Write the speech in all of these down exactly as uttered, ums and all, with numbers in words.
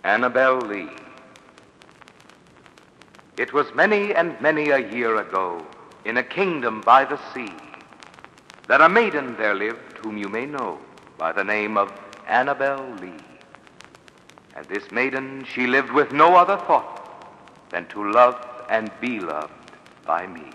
Annabel Lee. It was many and many a year ago, in a kingdom by the sea, that a maiden there lived whom you may know by the name of Annabel Lee. And this maiden, she lived with no other thought than to love and be loved by me.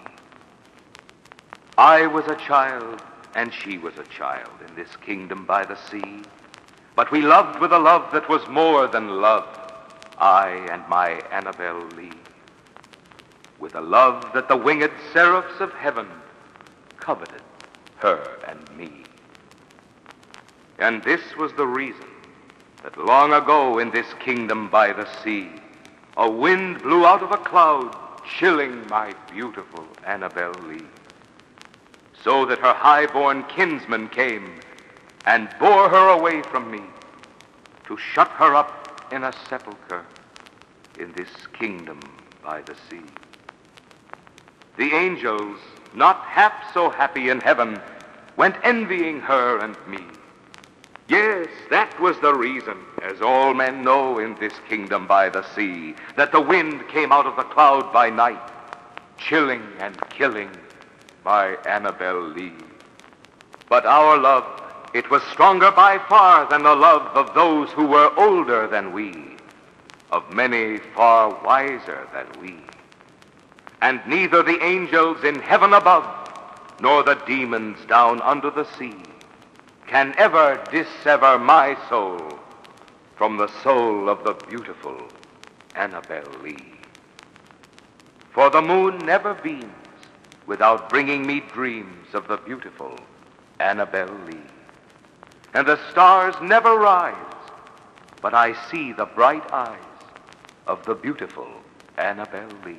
I was a child, and she was a child in this kingdom by the sea, but we loved with a love that was more than love, I and my Annabel Lee, with a love that the winged seraphs of heaven coveted her and me. And this was the reason that long ago in this kingdom by the sea, a wind blew out of a cloud, chilling my beautiful Annabel Lee, so that her high-born kinsman came and bore her away from me to shut her up in a sepulchre in this kingdom by the sea. The angels, not half so happy in heaven, went envying her and me. Yes, that was the reason, as all men know in this kingdom by the sea, that the wind came out of the cloud by night, chilling and killing my Annabel Lee. But our love, it was stronger by far than the love of those who were older than we, of many far wiser than we. And neither the angels in heaven above, nor the demons down under the sea, can ever dissever my soul from the soul of the beautiful Annabel Lee. For the moon never beams without bringing me dreams of the beautiful Annabel Lee. And the stars never rise, but I see the bright eyes of the beautiful Annabel Lee.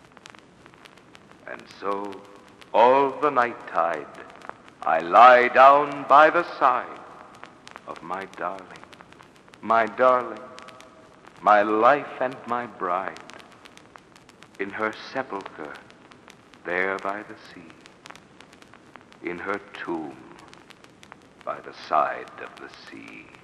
And so, all the night tide, I lie down by the side of my darling, my darling, my life and my bride, in her sepulchre there by the sea, in her tomb by the side of the sea.